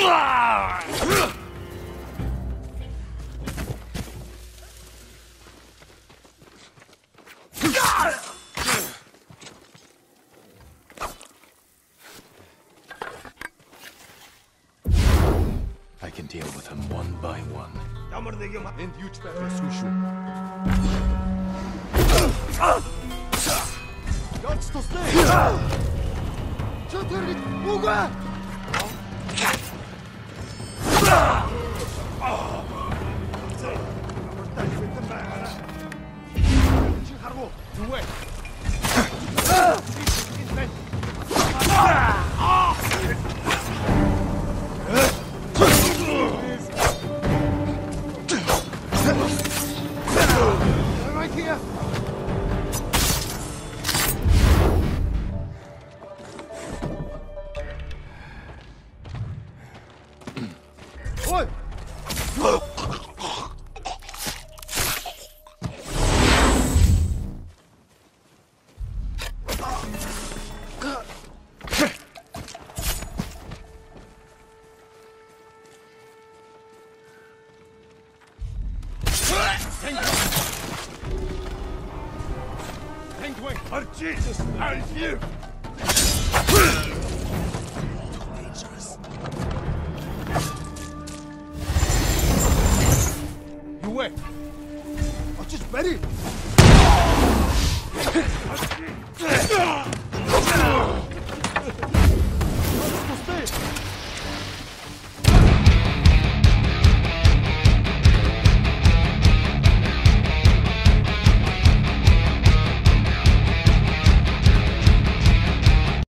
I can deal with them one by one. End huge battle, Tsushima. Guards to stay! Чотири! Уга! Right here! Oi! Oh, Jesus! How are you? Dangerous. You wait. I'm just ready.